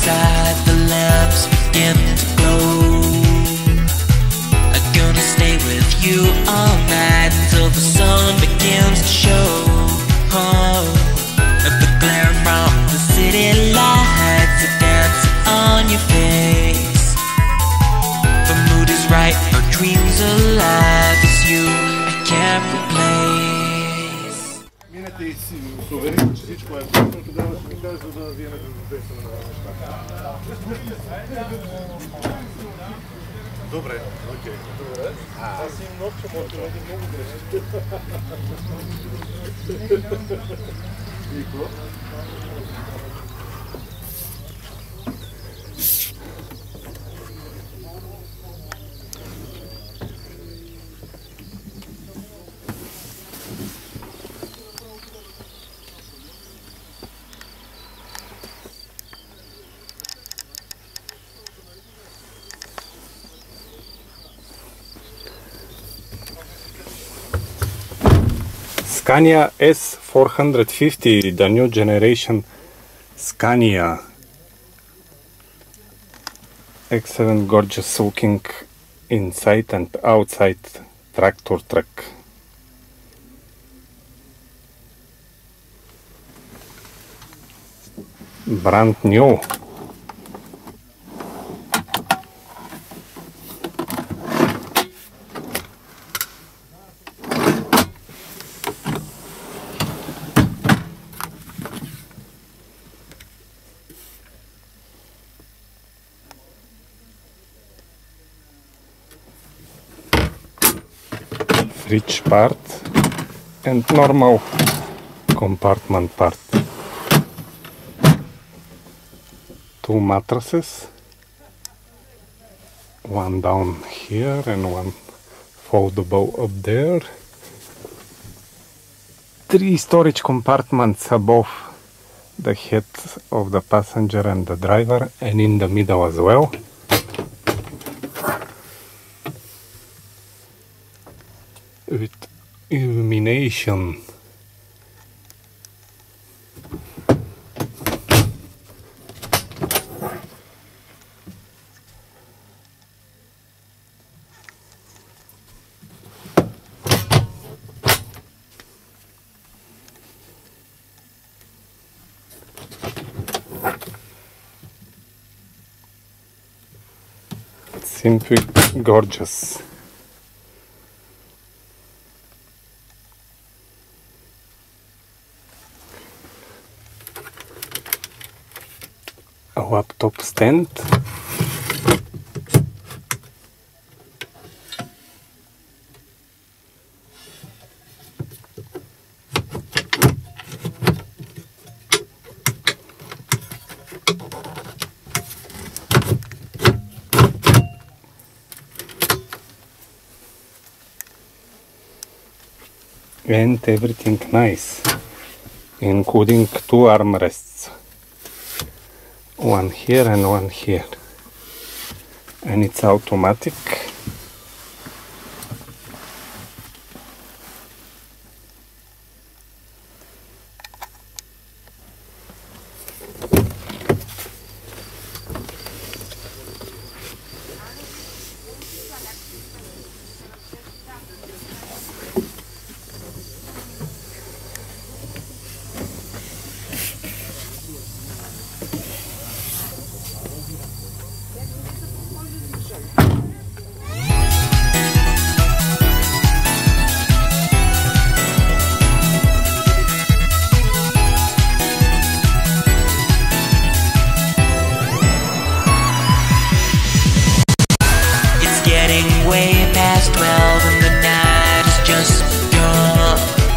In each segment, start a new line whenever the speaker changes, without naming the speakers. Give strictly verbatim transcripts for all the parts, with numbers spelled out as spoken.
inside the lamps begin to glow. I'm gonna stay with you all night until the sun begins to show. Oh, the glare from the city lights are dancing on your face. The mood is right, our dreams alive. It's you I can't replace.
Минете и си проверим, че всичко е точно, тогава ще ми кажа, за да вие не двеста на неща. Добре, окей. Добре. Аз имам нов, че може да бъде много грешки. И какво?
Scania S four fifty, the new generation Scania. Excellent, gorgeous looking inside and outside tractor truck. Brand new. Fridge part and normal compartment part. Two mattresses, one down here and one foldable up there. Three storage compartments above the head of the passenger and the driver, and in the middle as well. With illumination. Simply gorgeous. A laptop stand. And everything nice, including two armrests, one here and one here, and it's automatic.
Way past twelve and the night is just begun.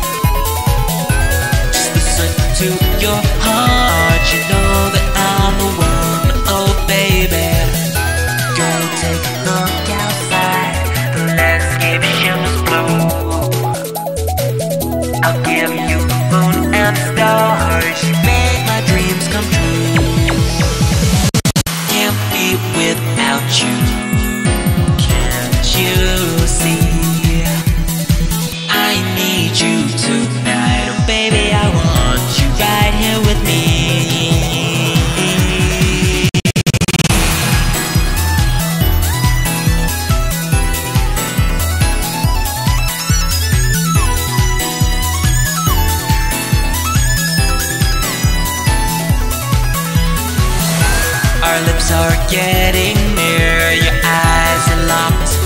Just listen to your heart, you know that I'm the one. Oh baby, go take a look outside, the landscape shimmers blue. I'll give you the moon and stars, you make my dreams come true. Can't be without you. You see, I need you tonight. Oh baby, I want you right here with me. Our lips are getting near, your eyes are locked